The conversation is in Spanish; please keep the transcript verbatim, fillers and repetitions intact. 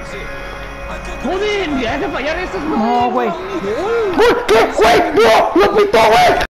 Joder, ya de fallar estos, No, güey. Gol. ¡Uy! ¿Qué? ¡Güey! ¡No! ¡Lo pitó, güey!